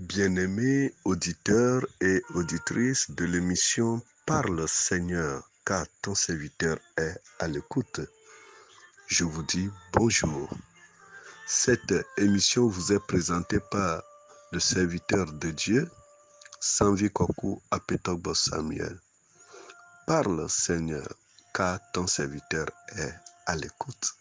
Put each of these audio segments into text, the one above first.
Bien-aimés auditeurs et auditrices de l'émission Parle Seigneur, car ton serviteur est à l'écoute. Je vous dis bonjour. Cette émission vous est présentée par le serviteur de Dieu, Sanvi Kokou Apetogbo Samuel. Parle Seigneur, car ton serviteur est à l'écoute.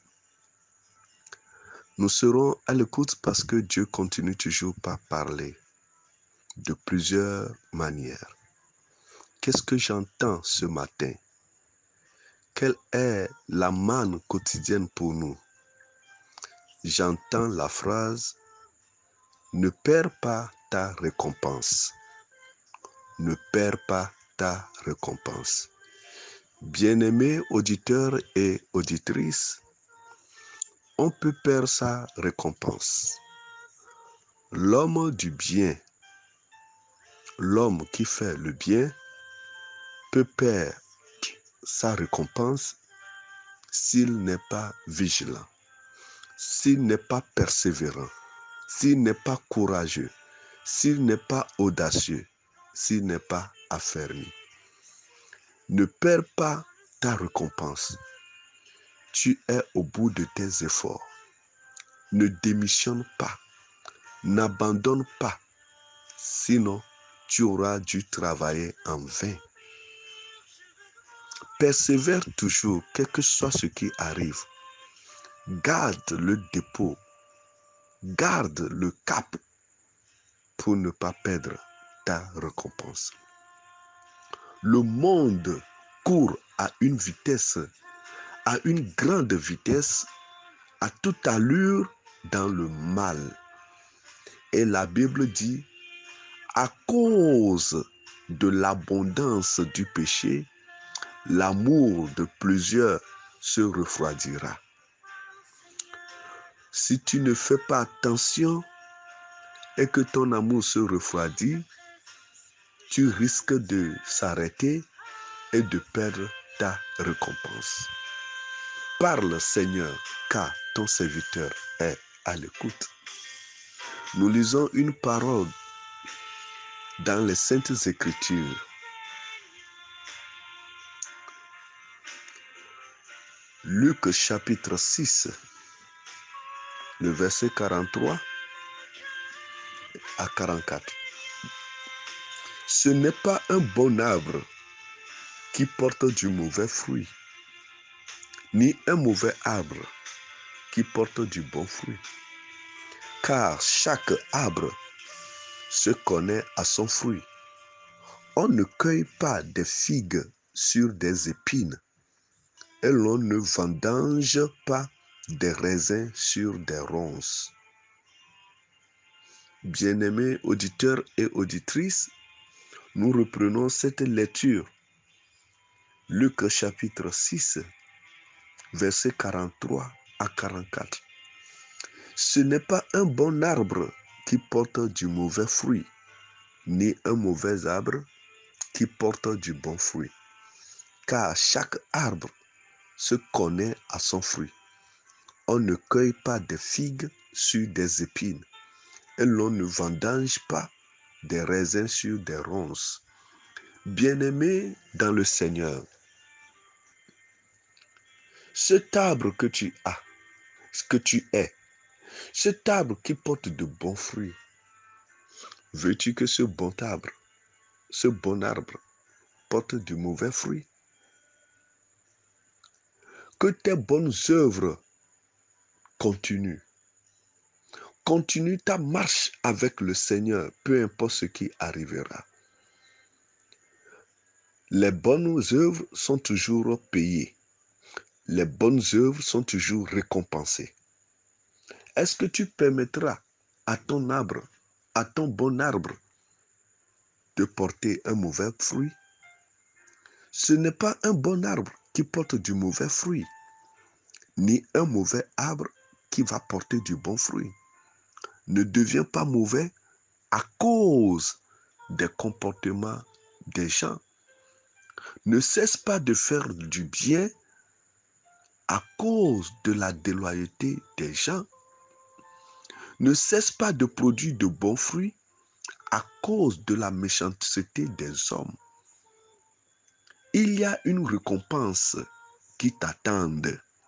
Nous serons à l'écoute parce que Dieu continue toujours par parler de plusieurs manières. Qu'est-ce que j'entends ce matin? Quelle est la manne quotidienne pour nous? J'entends la phrase « Ne perds pas ta récompense ». Ne perds pas ta récompense. Bien-aimés auditeurs et auditrices, on peut perdre sa récompense. L'homme du bien, l'homme qui fait le bien, peut perdre sa récompense s'il n'est pas vigilant, s'il n'est pas persévérant, s'il n'est pas courageux, s'il n'est pas audacieux, s'il n'est pas affermi. Ne perds pas ta récompense. Tu es au bout de tes efforts. Ne démissionne pas. N'abandonne pas. Sinon, tu auras dû travailler en vain. Persévère toujours, quel que soit ce qui arrive. Garde le dépôt. Garde le cap pour ne pas perdre ta récompense. Le monde court à une vitesse, à une grande vitesse, à toute allure dans le mal. Et la Bible dit, à cause de l'abondance du péché, l'amour de plusieurs se refroidira. Si tu ne fais pas attention et que ton amour se refroidit, tu risques de s'arrêter et de perdre ta récompense. Parle, Seigneur, car ton serviteur est à l'écoute. Nous lisons une parole dans les Saintes Écritures. Luc chapitre 6, le verset 43 à 44. Ce n'est pas un bon arbre qui porte du mauvais fruit, ni un mauvais arbre qui porte du bon fruit. Car chaque arbre se connaît à son fruit. On ne cueille pas des figues sur des épines et l'on ne vendange pas des raisins sur des ronces. Bien-aimés auditeurs et auditrices, nous reprenons cette lecture. Luc chapitre 6, versets 43 à 44. Ce n'est pas un bon arbre qui porte du mauvais fruit, ni un mauvais arbre qui porte du bon fruit. Car chaque arbre se connaît à son fruit. On ne cueille pas des figues sur des épines et l'on ne vendange pas des raisins sur des ronces. Bien-aimé dans le Seigneur, cet arbre que tu as, ce que tu es, cet arbre qui porte de bons fruits, veux-tu que ce bon arbre porte de mauvais fruits? Que tes bonnes œuvres continuent. Continue ta marche avec le Seigneur, peu importe ce qui arrivera. Les bonnes œuvres sont toujours payées. Les bonnes œuvres sont toujours récompensées. Est-ce que tu permettras à ton arbre, à ton bon arbre, de porter un mauvais fruit? Ce n'est pas un bon arbre qui porte du mauvais fruit, ni un mauvais arbre qui va porter du bon fruit. Ne deviens pas mauvais à cause des comportements des gens. Ne cesse pas de faire du bien à cause de la déloyauté des gens. Ne cesse pas de produire de bons fruits à cause de la méchanceté des hommes, il y a une récompense qui t'attend.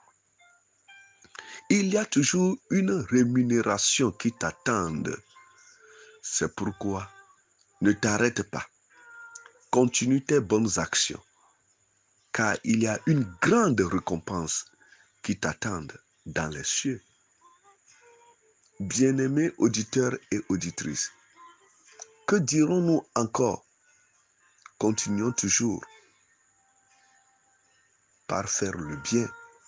Il y a toujours une rémunération qui t'attend. C'est pourquoi ne t'arrête pas. Continue tes bonnes actions, car il y a une grande récompense qui t'attend dans les cieux. Bien-aimés auditeurs et auditrices, que dirons-nous encore? Continuons toujours par faire le bien.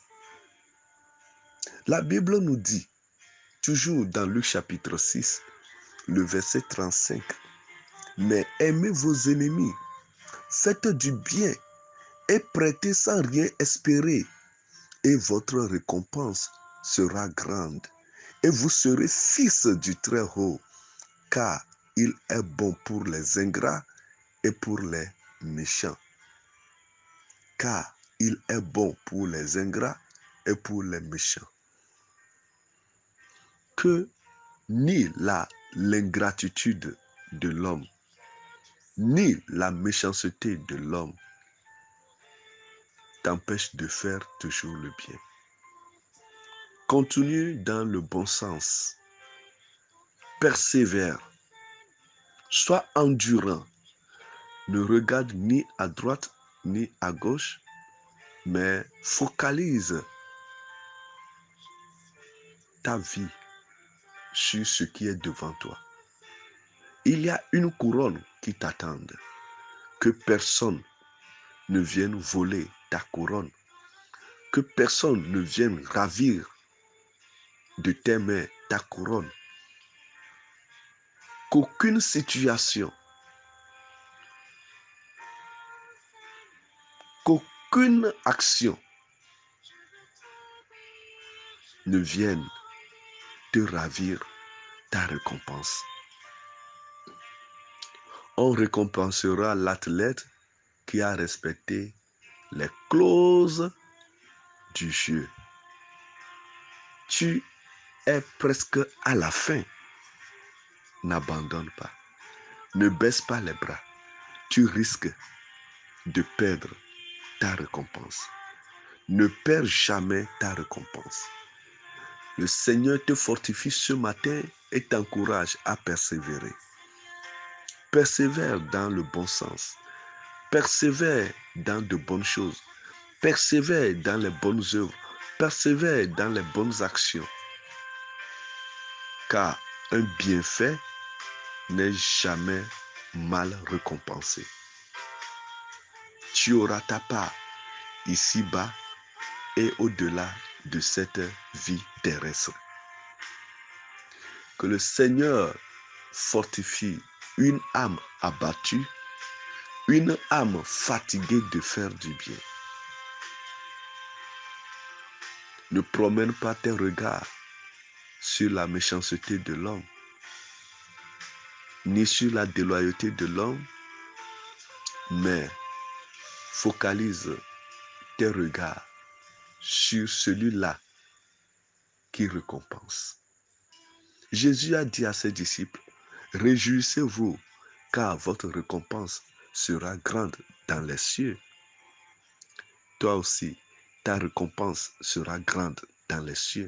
La Bible nous dit, toujours dans Luc chapitre 6, le verset 35, « Mais aimez vos ennemis, faites du bien et prêtez sans rien espérer, et votre récompense sera grande, et vous serez fils du Très-Haut, car il est bon pour les ingrats et pour les méchants. » Car il est bon pour les ingrats et pour les méchants. Que ni l'ingratitude de l'homme, ni la méchanceté de l'homme t'empêche de faire toujours le bien. Continue dans le bon sens. Persévère. Sois endurant. Ne regarde ni à droite ni à gauche, mais focalise ta vie sur ce qui est devant toi. Il y a une couronne qui t'attend. Que personne ne vienne voler ta couronne. Que personne ne vienne ravir de tes mains ta couronne. Qu'aucune situation, qu'aucune action ne vienne te ravir ta récompense. On récompensera l'athlète qui a respecté les clauses du jeu. Tu es presque à la fin. N'abandonne pas. Ne baisse pas les bras. Tu risques de perdre ta récompense. Ne perds jamais ta récompense. Le Seigneur te fortifie ce matin et t'encourage à persévérer. Persévère dans le bon sens. Persévère dans de bonnes choses. Persévère dans les bonnes œuvres. Persévère dans les bonnes actions. Car un bienfait n'est jamais mal récompensé. Tu auras ta part ici-bas et au-delà de cette vie terrestre. Que le Seigneur fortifie une âme abattue, une âme fatiguée de faire du bien. Ne promène pas tes regards sur la méchanceté de l'homme, ni sur la déloyauté de l'homme, mais focalise tes regards sur celui-là qui récompense. Jésus a dit à ses disciples, « Réjouissez-vous, car votre récompense sera grande dans les cieux. » Toi aussi, ta récompense sera grande dans les cieux,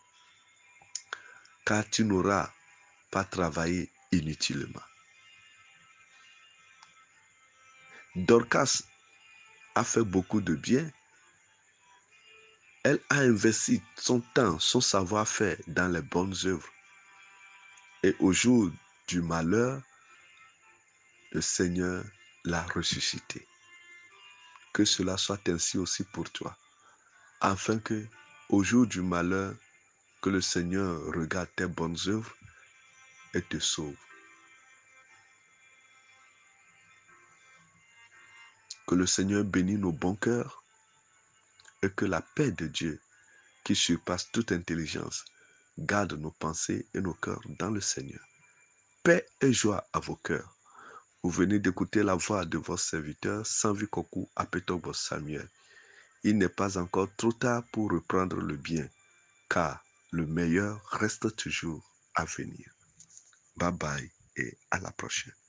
car tu n'auras pas travaillé inutilement. Dorcas a fait beaucoup de bien. Elle a investi son temps, son savoir-faire dans les bonnes œuvres. Et au jour du malheur, le Seigneur l'a ressuscité. Que cela soit ainsi aussi pour toi, afin que, au jour du malheur, que le Seigneur regarde tes bonnes œuvres et te sauve. Que le Seigneur bénisse nos bons cœurs et que la paix de Dieu, qui surpasse toute intelligence, garde nos pensées et nos cœurs dans le Seigneur. Paix et joie à vos cœurs. Vous venez d'écouter la voix de votre serviteur, Sanvi Kokou Apetobo Samuel. Il n'est pas encore trop tard pour reprendre le bien, car le meilleur reste toujours à venir. Bye bye. et à la prochaine.